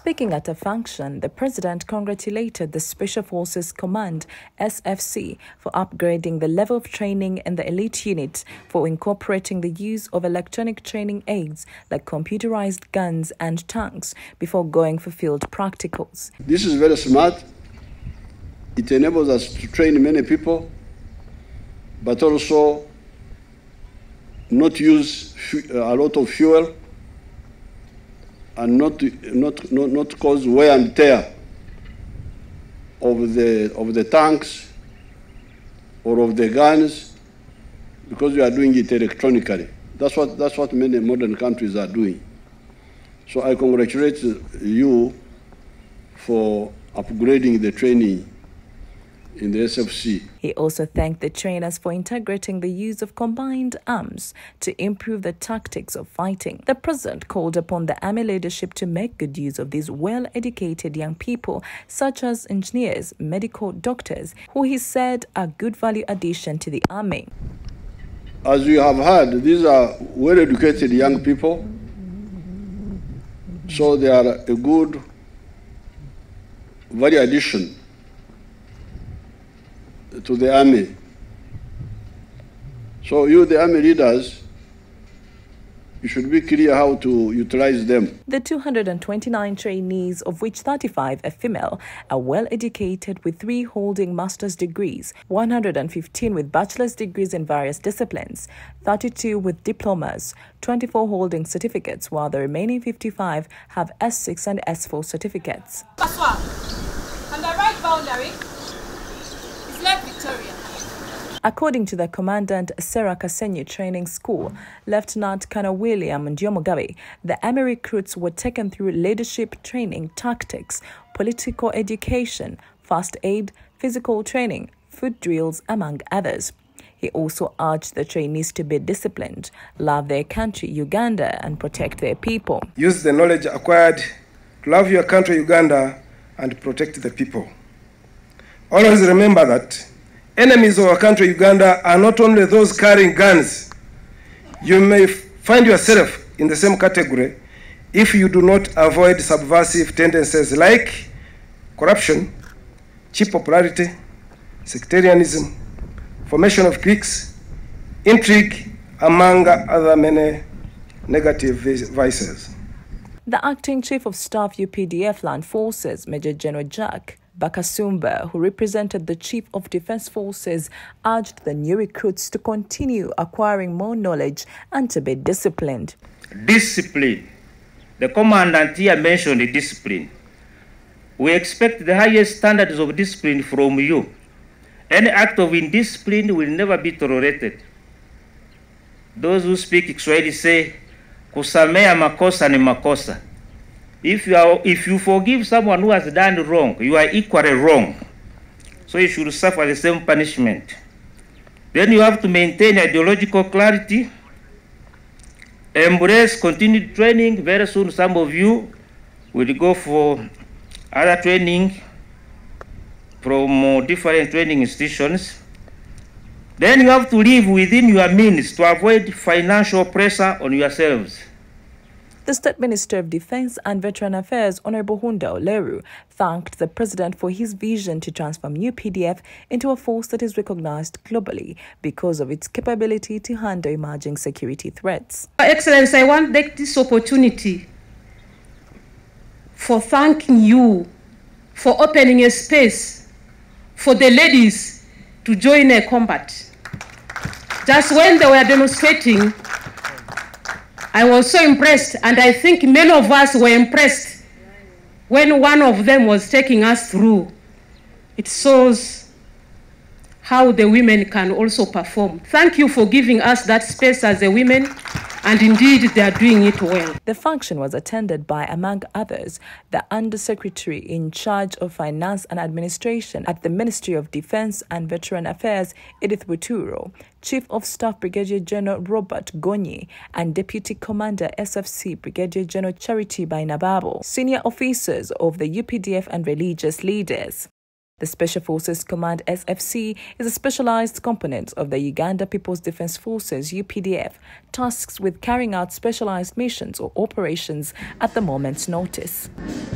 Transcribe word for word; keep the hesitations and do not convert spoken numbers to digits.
Speaking at a function, the president congratulated the Special Forces Command S F C for upgrading the level of training in the elite unit, for incorporating the use of electronic training aids like computerized guns and tanks before going for field practicals. This is very smart. It enables us to train many people, but also not use a lot of fuel and not not not, not cause wear and tear of the of the tanks or of the guns, because we are doing it electronically. That's what that's what many modern countries are doing. So I congratulate you for upgrading the training in the S F C. He also thanked the trainers for integrating the use of combined arms to improve the tactics of fighting. The president called upon the army leadership to make good use of these well-educated young people, such as engineers, medical doctors, who he said are good value addition to the army. As you have heard, these are well-educated young people, so they are a good value addition to the army. So you, the army leaders, you should be clear how to utilize them. The two hundred twenty-nine trainees, of which thirty-five are female, are well educated, with three holding master's degrees, one hundred fifteen with bachelor's degrees in various disciplines, thirty-two with diplomas, twenty-four holding certificates, while the remaining fifty-five have S six and S four certificates. Paswa, on the right boundary, left Victoria. According to the commandant Sarah Kasenyi Training School, Lieutenant Colonel William Ndiomugabe, the army recruits were taken through leadership training, tactics, political education, first aid, physical training, food drills, among others. He also urged the trainees to be disciplined, love their country, Uganda, and protect their people. Use the knowledge acquired to love your country, Uganda, and protect the people. Always remember that enemies of our country, Uganda, are not only those carrying guns. You may find yourself in the same category if you do not avoid subversive tendencies like corruption, cheap popularity, sectarianism, formation of cliques, intrigue, among other many negative vices. The acting chief of staff U P D F Land Forces, Major General Jack Bakasumba, who represented the Chief of Defense Forces, urged the new recruits to continue acquiring more knowledge and to be disciplined. Discipline. The commandant here mentioned discipline. We expect the highest standards of discipline from you. Any act of indiscipline will never be tolerated. Those who speak Kiswahili say, kusamea makosa ni makosa. If you, are, if you forgive someone who has done wrong, you are equally wrong. So you should suffer the same punishment. Then you have to maintain ideological clarity, embrace continued training. Very soon some of you will go for other training from different training institutions. Then you have to live within your means to avoid financial pressure on yourselves. The State Minister of Defense and Veteran Affairs, Honorable Hunda Oleru, thanked the president for his vision to transform U P D F into a force that is recognized globally because of its capability to handle emerging security threats. Your Excellency, I want to take this opportunity for thanking you for opening a space for the ladies to join a combat. Just when they were demonstrating, I was so impressed, and I think many of us were impressed when one of them was taking us through. It shows how the women can also perform. Thank you for giving us that space as a women, and indeed they are doing it well. The function was attended by, among others, the Undersecretary in charge of Finance and Administration at the Ministry of Defense and Veteran Affairs, Edith Buturo, Chief of Staff Brigadier General Robert Gonyi, and Deputy Commander S F C Brigadier General Charity Bainababo, senior officers of the U P D F and religious leaders. The Special Forces Command S F C is a specialized component of the Uganda People's Defense Forces U P D F, tasked with carrying out specialized missions or operations at the moment's notice.